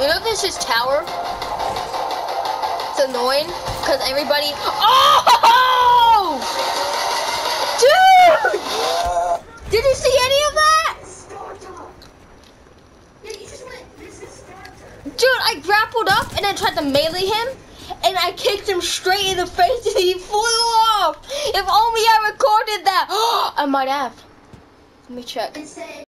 know this is tower? It's annoying because everybody. Oh! Dude! Did you see any of that? Dude, I grappled up and I tried to melee him, and I kicked him straight in the face and he flew off. If only I recorded that. I might have. Let me check.